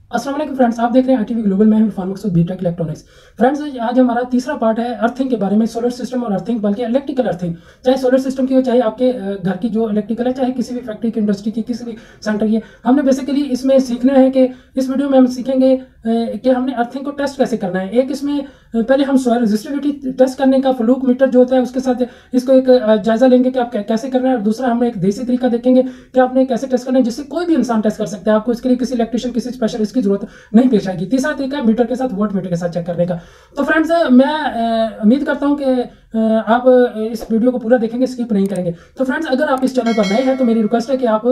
अस्सलाम वालेकुम फ्रेंड्स, आप देख रहे हैं आईटीवी ग्लोबल। मैं हूं Irfan Maqsood, BTech electronics. Friends, आज हमारा तीसरा पार्ट है अर्थिंग के बारे में। सोलर सिस्टम और अर्थिंग, बल्कि इलेक्ट्रिकल अर्थिंग, चाहे सोलर सिस्टम की हो, चाहे आपके घर की जो इलेक्ट्रिकल है, चाहे किसी भी फैक्ट्री की, इंडस्ट्री की, किसी भी सेंटर की है। हमने बेसिकली इसमें सीखना है कि इस वीडियो में हम सीखेंगे कि हमने अर्थिंग को टेस्ट कैसे करना है। एक इसमें पहले हम सॉइल रेजिस्टिविटी टेस्ट करने का फ्लूक मीटर जो होता है उसके साथ इसको एक जायजा लेंगे कि आप कैसे करना है। और दूसरा हम एक देसी तरीका देखेंगे कि आपने कैसे टेस्ट करना है जिससे कोई भी इंसान टेस्ट कर सकता है। आपको इसके लिए किसी इलेक्ट्रिशियन, किसी स्पेशलिस्ट की जरूरत नहीं पेश आएगी। तीसरा तरीका है मीटर के साथ, वोल्ट मीटर के साथ चेक करने का। तो फ्रेंड्स, मैं उम्मीद करता हूं कि आप इस वीडियो को पूरा देखेंगे, स्किप नहीं करेंगे। तो फ्रेंड्स, अगर आप इस चैनल पर नए हैं तो मेरी रिक्वेस्ट है कि आप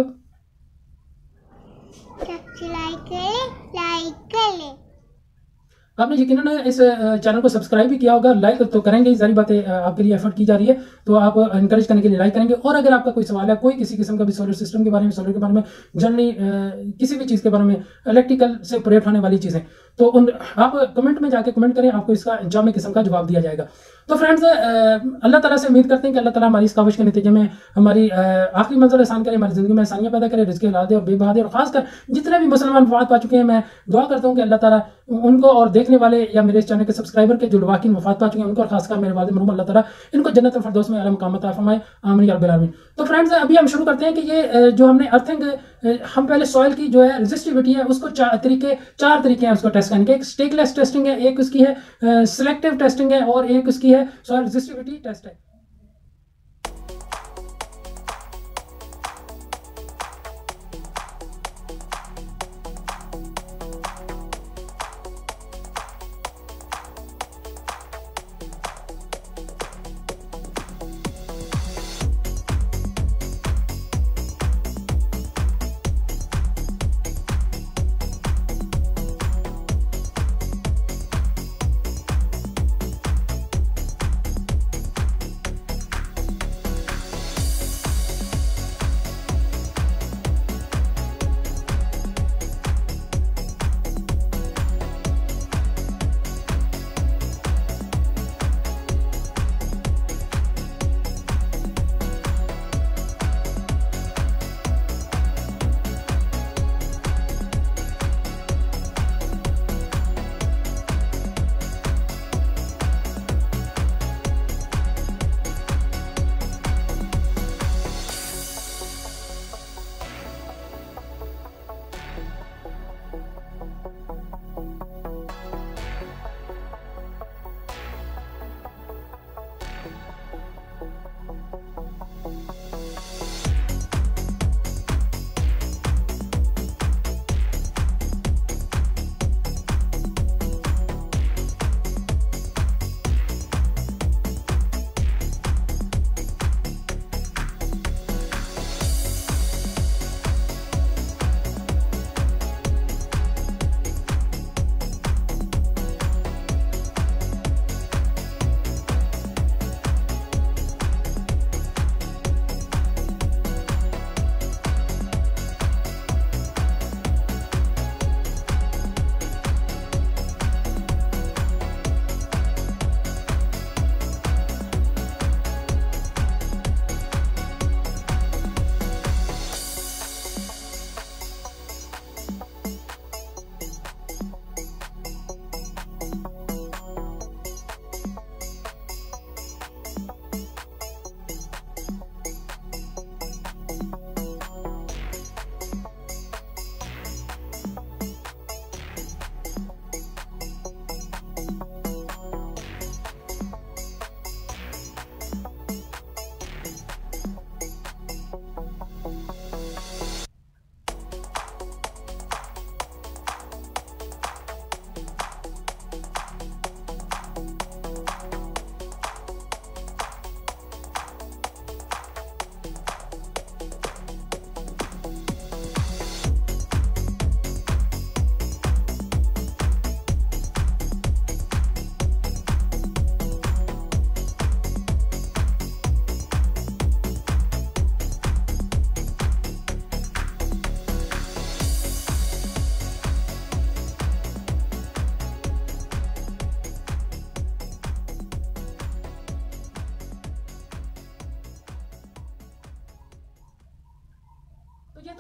आपने यकीनन इस चैनल को सब्सक्राइब भी किया होगा, लाइक तो करेंगे ही, सारी बातें आपके लिए एफर्ट की जा रही है, तो आप इनकरेज करने के लिए लाइक करेंगे। और अगर आपका कोई सवाल है, कोई किसी किस्म का भी सोलर सिस्टम के बारे में, सोलर के बारे में, जनरली किसी भी चीज़ के बारे में, इलेक्ट्रिकल से ऑपरेट होने वाली चीज़ें, तो आप कमेंट में जाके कमेंट करें, आपको इसका जामे किस्म का जवाब दिया जाएगा। तो फ्रेंड्स, अल्लाह ताला से उम्मीद करते हैं कि अल्लाह ताला हमारी इस काविश के नतीजे में हमारी आखिरी मंजिल आसान करे, हमारी ज़िंदगी में आसानियाँ पैदा करे, रिज़्क़ हलाल दे और बेबहा दे। और खासकर जितने भी मुसलमान वफात पा चुके हैं, मैं दुआ करता हूँ कि अल्लाह ताला उनको और देखने वाले या मेरे इस चैनल के सब्सक्राइबर के जो वाकई वफात पा चुके हैं उनको, और खासकर मेरे वालिद मरहूम, अल्लाह ताला इनको जन्नत फिरदौस में आला मकाम अता फरमाए, आमीन या रब्बिल आलमीन। तो फ्रेंड्स, अभी हम शुरू करते हैं कि ये जो हमने अर्थिंग, हम पहले सॉइल की जो है रेजिस्टिविटी है उसको चार तरीके हैं उसको टेस्ट करने के। एक स्टेकलेस टेस्टिंग है, एक उसकी है सिलेक्टिव टेस्टिंग है, और एक उसकी है सॉइल रेजिस्टिविटी टेस्ट है।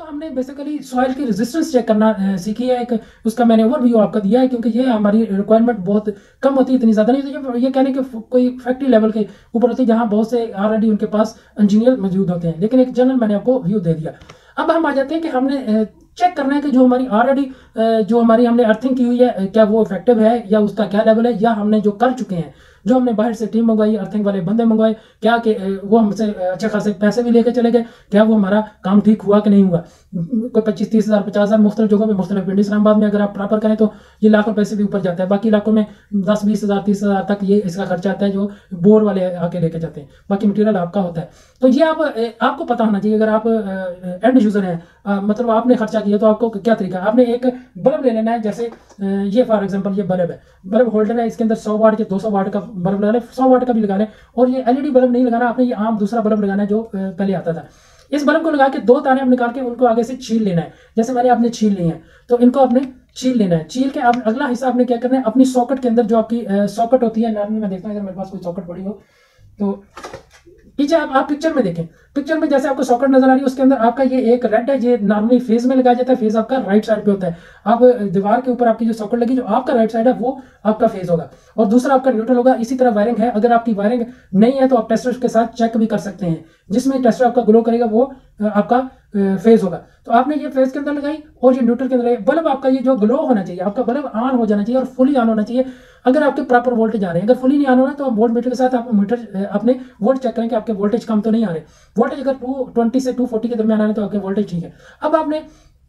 हमने बेसिकली सॉइल की रेजिस्टेंस चेक करना सीखी है। एक उसका मैंने ओवरव्यू आपको दिया है, क्योंकि ये हमारी रिक्वायरमेंट बहुत कम होती है, इतनी ज़्यादा नहीं होती। ये कहने के कोई फैक्ट्री लेवल के ऊपर होती है जहाँ बहुत से ऑलरेडी उनके पास इंजीनियर मौजूद होते हैं, लेकिन एक जनरल मैंने आपको व्यू दे दिया। अब हम आ जाते हैं कि हमने चेक करना है कि जो हमारी ऑलरेडी जो हमारी हमने अर्थिंग की हुई है क्या वो इफेक्टिव है या उसका क्या लेवल है, या हमने जो कर चुके हैं, जो हमने बाहर से टीम मंगवाई, अर्थिंग वाले बंदे मंगवाए, क्या कि वो हमसे अच्छे खासे पैसे भी लेके चले गए, क्या वो हमारा काम ठीक हुआ कि नहीं हुआ। कोई 25-30 हज़ार 50 हज़ार मुख्तलिफ जगहों में, मुख्तलिफ पिंडी इस्लामाबाद में अगर आप प्रॉपर करें तो ये लाखों पैसे भी ऊपर जाता है। बाकी इलाकों में 10-20 हज़ार 30 हज़ार तक ये इसका खर्चा आता है जो बोर वाले आके लेके जाते हैं, बाकी मटीरियल आपका होता है। तो ये आपको पता होना चाहिए। अगर आप एंड यूजर हैं, मतलब आपने खर्चा किया, तो आपको क्या तरीका है। आपने एक बल्ब ले लेना है, जैसे ये फॉर एग्जांपल ये बल्ब है, बल्ब होल्डर है, इसके अंदर 100 वाट या 200 वाट का बल्ब लगा लें, 100 वाट का भी लगा लें। और ये एलईडी बल्ब नहीं लगाना आपने, ये आम दूसरा बल्ब लगाना है जो पहले आता था। इस बल्ब को लगा के 2 तारे आप निकाल के उनको आगे से छील लेना है। जैसे मैंने आपने छील ली है, तो इनको आपने छील लेना है। छील के आप अगला हिस्सा आपने क्या करना है, अपनी सॉकेट के अंदर जो आपकी सॉकेट होती है, नॉर्मली मैं देखता हूँ अगर मेरे पास कोई सॉकेट पड़ी हो तो पीछे आप पिक्चर में देखें, पिक्चर में जैसे आपको सॉकेट नजर आ रही है, उसके अंदर आपका ये एक रेड है, ये नॉर्मली फेस में लगाया जाता है। फेस आपका राइट साइड पे होता है। आप दीवार के ऊपर आपकी जो सॉकेट लगी, जो आपका राइट साइड है वो आपका फेस होगा, और दूसरा आपका न्यूट्रल होगा। इसी तरह वायरिंग है, अगर आपकी वायरिंग नहीं है तो आप टेस्टर के साथ चेक भी कर सकते हैं। जिसमें टेस्टर आपका ग्लो करेगा वो आपका फेज होगा। तो आपने ये फेज के अंदर लगाई और ये न्यूट्रल के अंदर लगाई। बल्ब आपका ये जो ग्लो होना चाहिए, आपका बल्ब ऑन हो जाना चाहिए और फुली ऑन होना चाहिए। अगर आपके प्रॉपर वोल्टेज आ रहे हैं, अगर फुली नहीं ऑन हो रहा है तो आप वोल्ट मीटर के साथ आप मीटर अपने वोल्ट चेक करें कि आपके वोल्टेज कम तो नहीं आ रहे। वोल्टेज अगर 220 से 240 के दरमियान आ रहे हैं तो आपके वोल्टेज ठीक है। अब आपने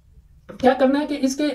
क्या करना है कि इसके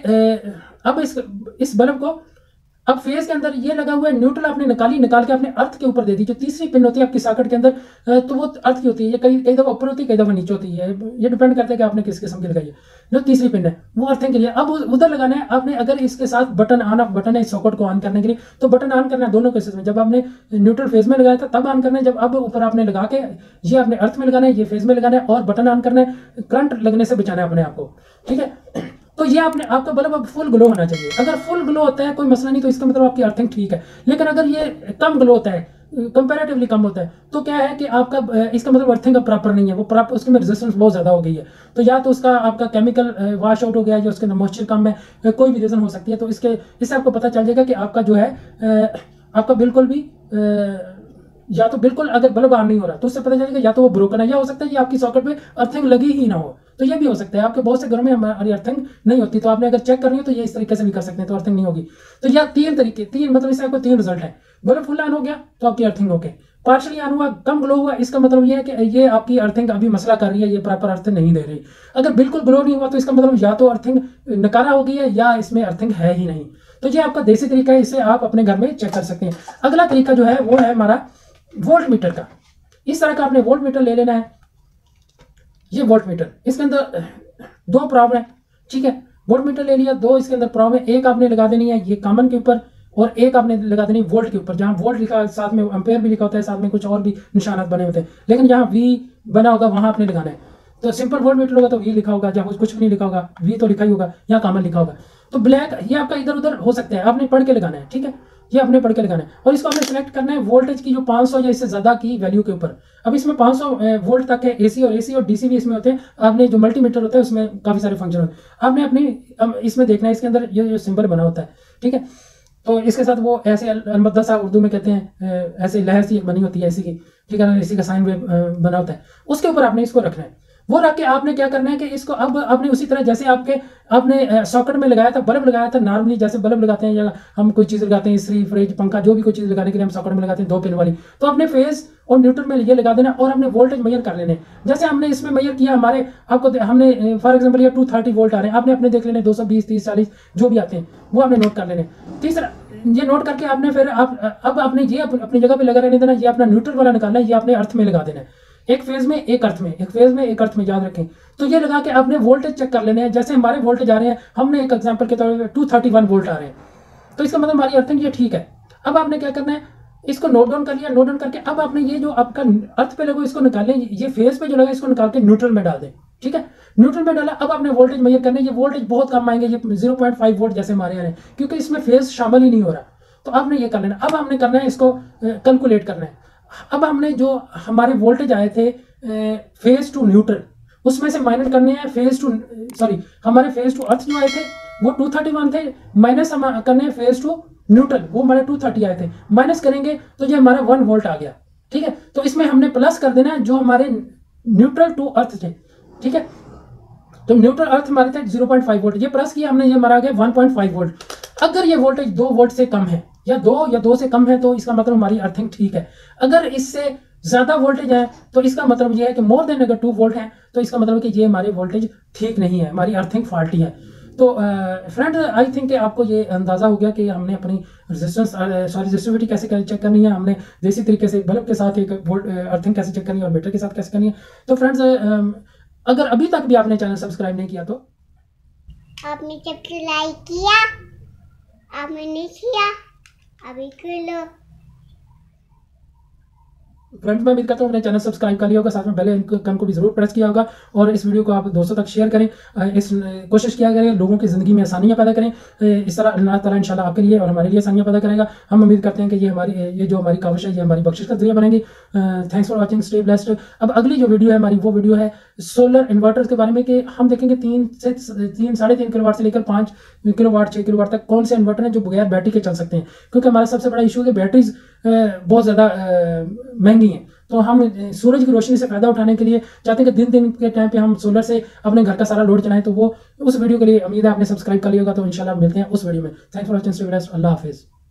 अब इस बल्ब को अब फेस के अंदर ये लगा हुआ है, न्यूट्रल आपने निकाल के अपने अर्थ के ऊपर दे दी। जो तीसरी पिन होती है आपकी सॉकेट के अंदर, तो वो अर्थ की होती है। ये कई दफा ऊपर होती है, कई दफा नीचे होती है, ये डिपेंड करता है कि आपने किस किस्म की लगाई है। जो तीसरी पिन है वो अर्थिंग के लिए। अब उधर लगाना है आपने। अगर इसके साथ बटन ऑन ऑफ बटन है सॉकेट को ऑन करने के लिए, तो बटन ऑन करना है दोनों केसेस में। जब आपने न्यूट्रल फेज में लगाया था तब ऑन करना है, जब अब ऊपर आपने लगा के ये आपने अर्थ में लगाना है, ये फेज में लगाना है और बटन ऑन करना है। करंट लगने से बचाना है अपने आप को, ठीक है। तो ये आपका बल्ब अब फुल ग्लो होना चाहिए। अगर फुल ग्लो होता है कोई मसला नहीं, तो इसका मतलब आपकी अर्थिंग ठीक है। लेकिन अगर ये कम ग्लो होता है, कंपैरेटिवली कम होता है, तो क्या है कि आपका इसका मतलब अर्थिंग अब प्रॉपर नहीं है, वो प्रॉपर उसके में रेजिस्टेंस बहुत ज्यादा हो गई है। तो या तो उसका आपका केमिकल वॉश आउट हो गया है, या उसके अंदर मॉइस्चर कम है, कोई भी रीजन हो सकती है। तो इससे आपको पता चल जाएगा कि आपका जो है आपका बिल्कुल भी या तो बिल्कुल अगर बल्ब ऑन नहीं हो रहा तो उससे पता चलेगा या तो वो ब्रोकन है, या हो सकता है कि आपकी सॉकेट में अर्थिंग लगी ही ना हो। तो ये भी हो सकता है। आपके बहुत से घरों में हमारी अर्थिंग नहीं होती, तो आपने अगर चेक करनी हो तो ये इस तरीके से भी कर सकते हैं, तो अर्थिंग नहीं होगी। तो यह तीन मतलब इससे आपको 3 रिजल्ट है। बल्ब फुल ऑन हो गया तो आपकी अर्थिंग ओके, पार्शली ऑन हुआ, कम ग्लो हुआ, इसका मतलब ये है कि ये आपकी अर्थिंग अभी मसला कर रही है, ये प्रॉपर अर्थिंग नहीं दे रही। अगर बिल्कुल ग्लो नहीं हुआ तो इसका मतलब या तो अर्थिंग नकारा हो गई है या इसमें अर्थिंग है ही नहीं। तो ये आपका देसी तरीका है, इससे आप अपने घर में चेक कर सकते हैं। अगला तरीका जो है वो है हमारा वोल्ट मीटर का। इस तरह का आपने वोल्ट मीटर ले लेना है। ये वोल्ट मीटर, इसके अंदर 2 प्रॉब है, ठीक है। वोल्ट मीटर ले लिया, 2 इसके अंदर प्रॉब है। एक आपने लगा देनी है ये कॉमन के ऊपर, और एक आपने लगा देनी वोल्ट के ऊपर। जहां वोल्ट लिखा है साथ में एम्पेयर भी लिखा होता है, साथ में कुछ और भी निशानात बने होते हैं, लेकिन जहां वी बना होगा वहां आपने लगाना है। तो सिंपल वोल्ट मीटर होगा तो वी लिखा होगा, जहां कुछ भी नहीं लिखा होगा वी तो लिखा ही होगा, यहाँ कॉमन लिखा होगा। तो ब्लैक ये आपका इधर उधर हो सकता है, आपने पढ़ के लगाना है, ठीक है। ये आपने पढ़ के लगाना है और इसको आपने सिलेक्ट करना है वोल्टेज की जो 500 या इससे ज्यादा की वैल्यू के ऊपर। अब इसमें 500 वोल्ट तक है, एसी और डीसी भी इसमें होते हैं। आपने जो मल्टीमीटर होता है उसमें काफी सारे फंक्शन होते हैं। आपने अपनी इसमें देखना है, इसके अंदर ये जो सिंबल बना होता है, ठीक है। तो इसके साथ वो ऐसे अलबत्ता सा उर्दू में कहते हैं, ऐसे लहर सी बनी होती है ऐसी की, ठीक है, इसी का साइन बना होता है, उसके ऊपर आपने इसको रखना है। वो रख के आपने क्या करना है कि इसको अब आपने उसी तरह जैसे आपने सॉकेट में लगाया था, बल्ब लगाया था, नॉर्मली जैसे बल्ब लगाते हैं या हम कोई चीज लगाते हैं, इस्त्री, फ्रिज, पंखा, जो भी कोई चीज लगाने के लिए हम सॉकेट में लगाते हैं 2 पिन वाली, तो अपने फेज और न्यूट्रल में ये लगा देना और हमने वोल्टेज मेजर कर लेने। जैसे हमने इसमें मेजर किया, हमने फॉर एग्जाम्पल ये 230 वोल्ट आ रहे हैं, आपने अपने देख लेने 220, 30, 40 जो भी आते हैं वो आपने नोट कर लेने। तीसरा ये नोट करके आपने फिर अब आपने ये अपनी जगह पे लगा रहने देना। ये अपना न्यूट्रल वाला निकालना है, ये आपने अर्थ में लगा देना है। एक फेज में एक अर्थ में, एक फेज में एक अर्थ में, याद रखें। तो ये लगा के आपने वोल्टेज चेक कर लेने हैं। जैसे हमारे वोल्टेज आ रहे हैं, हमने एक एग्जांपल के तौर पे 231 वोल्ट आ रहे हैं, तो इसका मतलब हमारी अर्थिंग ये ठीक है। अब आपने क्या करना है, इसको नोट डाउन कर लिया। नोट डाउन करके अब आपने ये जो आपका अर्थ पे लगा इसको निकालें, ये फेज पे जो लगा इसको निकाल के न्यूट्रल में डाल दें, ठीक है। न्यूट्रल में डाला, अब आपने वोल्टेज मेजर करना है। ये वोल्टेज बहुत कम आएंगे, ये 0.5 वोल्ट जैसे हमारे यहाँ है, क्योंकि इसमें फेज शामिल ही नहीं हो रहा। तो आपने ये कर लेना। अब हमने करना है इसको कैलकुलेट करना है। अब हमने जो हमारे वोल्टेज आए थे फेज टू न्यूट्रल, उसमें से माइनस करने हैं फेज टू, सॉरी हमारे फेज टू अर्थ जो आए थे वो 231 थे, माइनस हम करने हैं फेज टू न्यूट्रल, वो हमारे 230 आए थे, माइनस करेंगे तो ये हमारा 1 वोल्ट आ गया। ठीक है, तो इसमें हमने प्लस कर देना है जो हमारे न्यूट्रल टू अर्थ थे। ठीक है, तो न्यूट्रल अर्थ हमारे थे 0.5 वोल्ट, ये प्लस किया हमने, ये हमारा आ गया 1.5 वोल्ट। अगर ये वोल्टेज 2 वोल्ट से कम है या 2 से कम है तो इसका मतलब हमारी अर्थिंग ठीक है। अगर इससे ज्यादा वोल्टेज है तो इसका मतलब ये है कि मोर देन अगर 2 वोल्ट है तो इसका मतलब है कि ये हमारे वोल्टेज ठीक नहीं है, हमारी अर्थिंग फॉल्टी है। तो फ्रेंड आई थिंक कि आपको ये अंदाजा हो गया कि हमने अपनी रेजिस्टेंस रेजिस्टिविटी कैसे चेक करनी है, हमने देसी तरीके से बल्ब के साथ एक वोल्ट अर्थिंग कैसे चेक करनी है और मीटर के साथ कैसे करनी है। तो फ्रेंड्स अगर अभी तक भी आपने चैनल सब्सक्राइब नहीं किया तो आपने सब्सक्राइब किया, आपने नहीं किया अभी कर लो। फ्रेंड्स मैं उम्मीद करता हूँ अपने चैनल सब्सक्राइब कर लिया होगा, साथ में बेल आइकन को भी जरूर प्रेस किया होगा और इस वीडियो को आप दोस्तों तक शेयर करें। इस कोशिश किया करें लोगों की ज़िंदगी में आसानियाँ पैदा करें। इस तरह अल्लाह ताला इंशाल्लाह आपके लिए और हमारे लिए आसानियाँ पैदा करेगा। हम उम्मीद करते हैं कि ये जो हमारी काविश है ये हमारी बख्शिश का जरिया बनेगी। Thanks for watching, stay blessed. अब अगली जो वीडियो है हमारी वो वीडियो है सोलर इन्वर्टर्स के बारे में, कि हम देखेंगे 3 से 3.5 किलोवाट से लेकर 5 किलोवाट 6 किलोवाट तक कौन से इन्वर्टर हैं जो बगैर बैटरी के चल सकते हैं, क्योंकि हमारा सबसे बड़ा इशू है कि बैटरीज बहुत ज़्यादा महंगी हैं। तो हम सूरज की रोशनी से फायदा उठाने के लिए चाहते हैं कि दिन दिन के टाइम पे हम सोलर से अपने घर का सारा लोड चलाएं। तो वो उस वीडियो के लिए उम्मीद है आपने सब्सक्राइब कर लिया होगा। तो इंशाल्लाह मिलते हैं उस वीडियो में। थैंक्स फॉर वॉचिंग, अल्लाह हाफिज़।